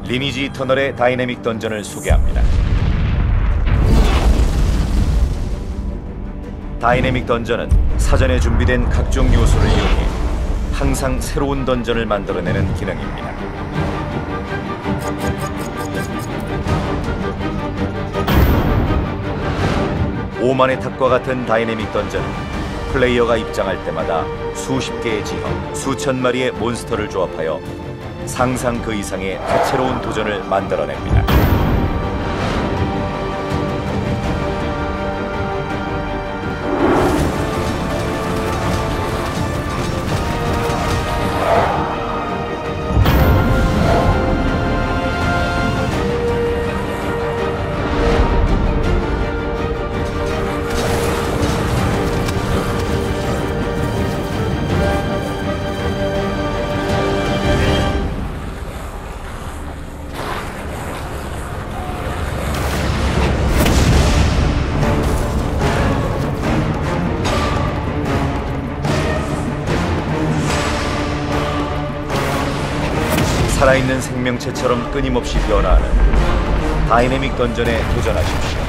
리니지 터널의 다이내믹 던전을 소개합니다. 다이내믹 던전은 사전에 준비된 각종 요소를 이용해 항상 새로운 던전을 만들어내는 기능입니다. 오만의 탑과 같은 다이내믹 던전은 플레이어가 입장할 때마다 수십 개의 지형, 수천 마리의 몬스터를 조합하여 상상 그 이상의 다채로운 도전을 만들어냅니다. 살아있는 생명체처럼 끊임없이 변화하는 다이내믹 던전에 도전하십시오.